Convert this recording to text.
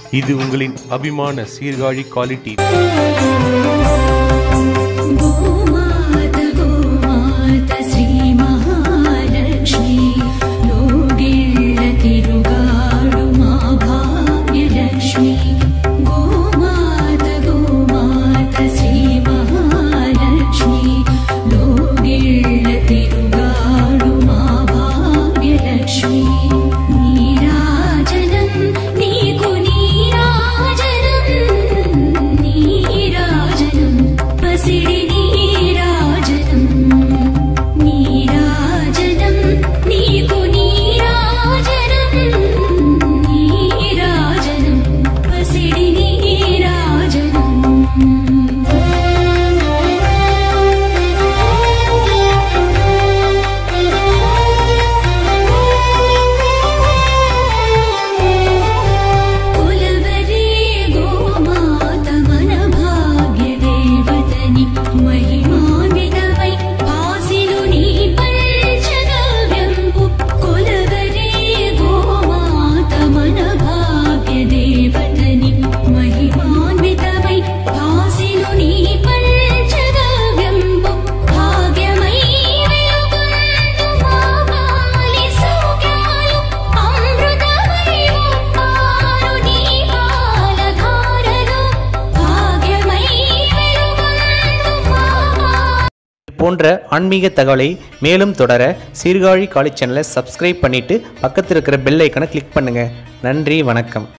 இது உங்களின் அபிமான சீர்காழி குவாலிட்டி. போன்ற ஆன்மீக தகவலை மேலும் தொடர சீர்காழி காலேஜ் சேனலை சப்ஸ்கிரைப் பண்ணிட்டு பக்கத்தில் இருக்கிற பெல் ஐக்கனை கிளிக் பண்ணுங்க. நன்றி, வணக்கம்.